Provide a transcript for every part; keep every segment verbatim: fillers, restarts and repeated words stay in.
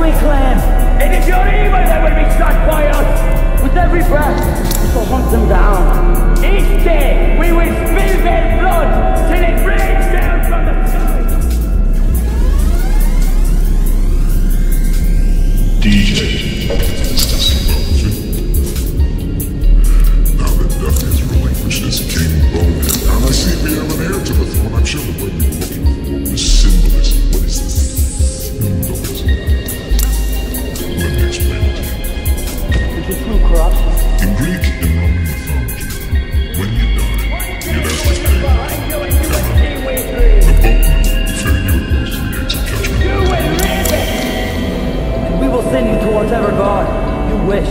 we claim. It is your evil that will be struck by us. With every breath, we shall hunt them down. Each day, we will spill their blood till it rains down from the sky. D J. Now that Duffy has relinquished his king bonehead, and I see we have an heir to the throne, I'm sure that what we were looking for was symbolism. What is this symbolism? Let me explain it to you. It's a true corruption. In Greek and Roman mythology, when you die, you'd have to pay the boatman who ferry you across to the gates of judgment. You will live it! And we will send you to whatever god you wish.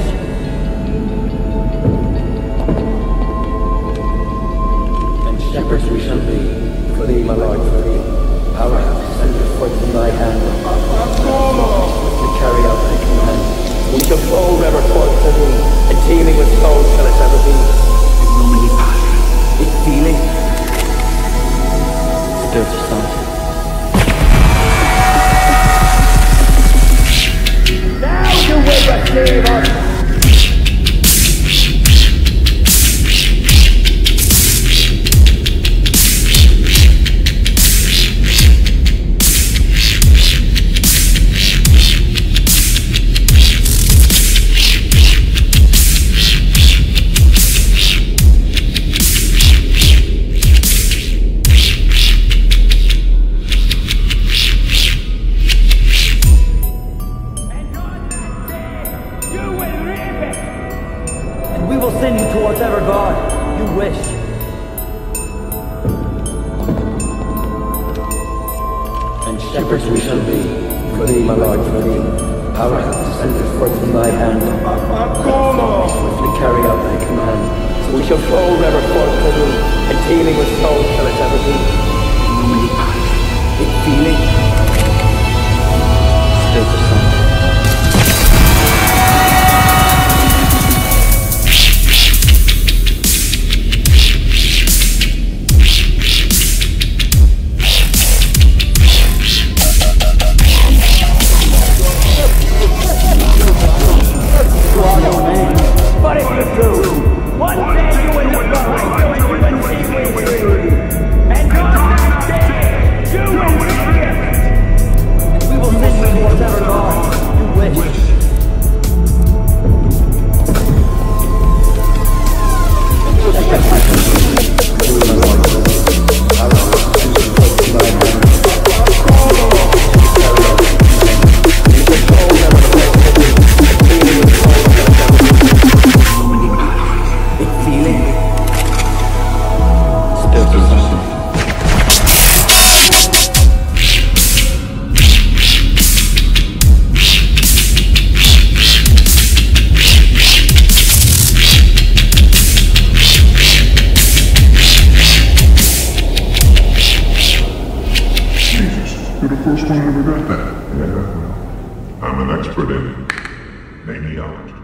And shepherds we shall be, for thee, my lord, for thee. Power hath descended forth from thy hand, to carry out thy command. We shall flow ever forth to thee, and teeming with souls shall it ever be. In nomine Patri, in feeling, Spiritus Sancti. Now you will receive us! Send you to whatever god you wish. And shepherds we shall be, for thee, my lord, for thee. Power hath descended forth from thy hand, swiftly carry out thy command. So we shall flow ever forth to thee, and teeming with souls shall it ever be. In nomine Patri, in feeling, Spiritus Sancti. But if you do, one day you will look behind you and you will see me through. And on that day, you will regret. And we will send you to whatever god you wish. You're the first one who ever got that. Yeah, well, I'm an expert in maniology.